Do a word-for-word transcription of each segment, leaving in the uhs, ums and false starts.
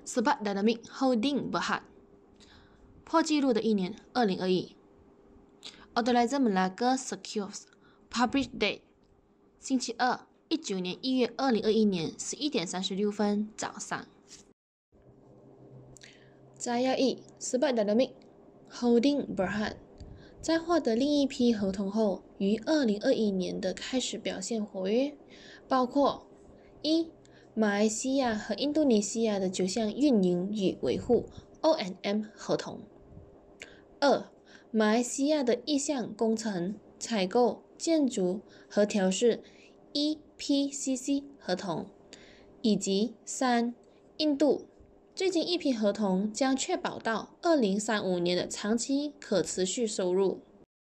Serba Dinamik Holdings Berhad 破纪录的一年，二零二一。Authorizer Melaka Secures Publish Date 星期二，一九年一月二零二一年十一点三十六分早上。摘要一 Serba Dinamik Holdings Berhad 在获得另一批合同后，于二零二一年的开始表现活跃，包括一马来西亚和印度尼西亚的九项运营与维护 O and M 合同；二马来西亚的一项工程、采购、建筑和调试 E P C C 合同；以及三印度最近一批合同将确保到二零三五年的长期可持续收入。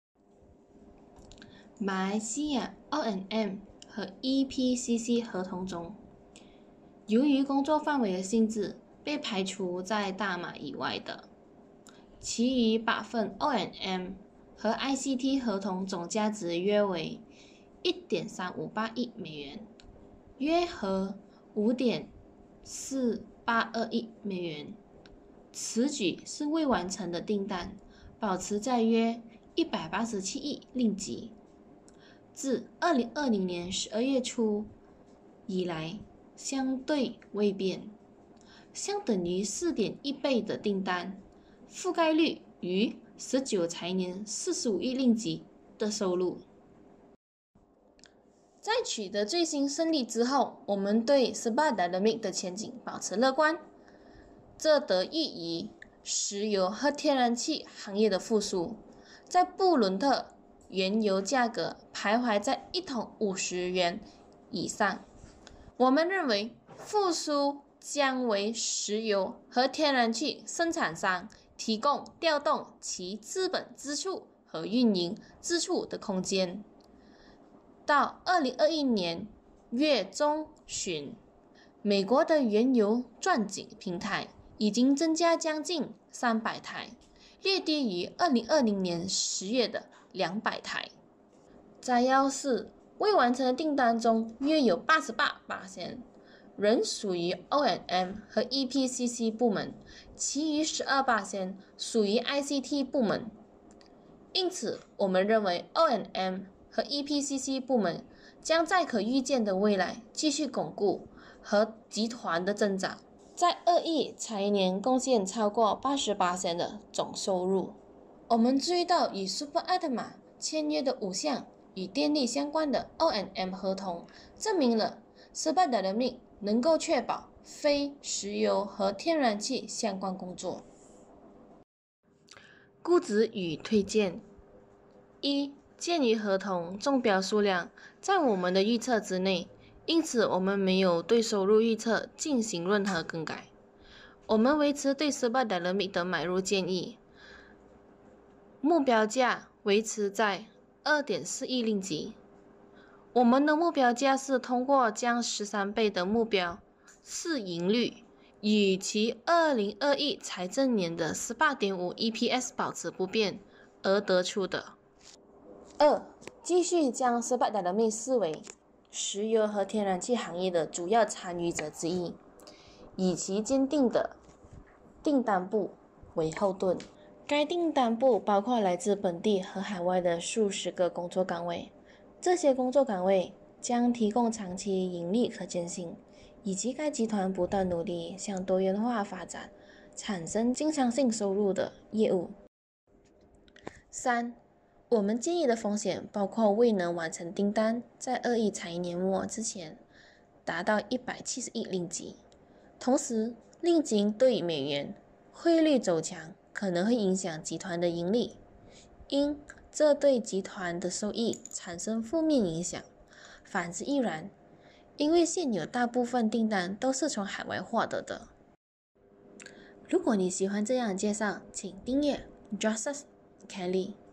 马来西亚 O and M 和 E P C C 合同中，由于工作范围的性质被排除在大马以外的，其余八份 O and M 和 I C T 合同总价值约为 一点三五八亿美元，约合 五点四八二亿美元。此举是未完成的订单保持在约一百八十七亿令吉。自二零二零年十二月初以来相对未变，相等于 四点一倍的订单，覆盖率逾十九财年四十五亿令吉的收入。在取得最新胜利之后，我们对 Serba Dinamik 的前景保持乐观，这得益于石油和天然气行业的复苏。在布伦特原油价格徘徊在一桶五十元以上，我们认为复苏将为石油和天然气生产商提供调动其资本支出和运营支出的空间。到二零二一年月中旬，美国的原油钻井平台已经增加将近三百台，略低于二零二零年十月的两百台。摘要是未完成的订单中约有 百分之八十八 仍属于 O and M 和 E P C C 部门，其余 百分之十二 属于 I C T 部门。因此，我们认为 O and M 和 E P C C 部门将在可预见的未来继续巩固和集团的增长，在二亿财年贡献超过 百分之八十八 的总收入。我们注意到与 Super Atma 签约的五项与电力相关的 O and M 合同，证明了 Serba Dinamik 能够确保非石油和天然气相关工作。估值与推荐：一、鉴于合同中标数量在我们的预测之内，因此我们没有对收入预测进行任何更改。我们维持对 Serba Dinamik 的买入建议，目标价维持在 二点四亿令吉。我们的目标价是通过将十三倍的目标市盈率与其二零二一财政年的 十八点五 E P S 保持不变而得出的。二、继续将 Serba Dinamik 视为石油和天然气行业的主要参与者之一，以其坚定的订单部为后盾。该订单部包括来自本地和海外的数十个工作岗位，这些工作岗位将提供长期盈利可见性，以及该集团不断努力向多元化发展、产生经常性收入的业务。三、我们建议的风险包括未能完成订单在二亿财年末之前达到一百七十亿令吉，同时令吉对美元汇率走强可能会影响集团的盈利，因这对集团的收益产生负面影响。反之亦然，因为现有大部分订单都是从海外获得的。如果你喜欢这样的介绍，请订阅 Justice Kelly。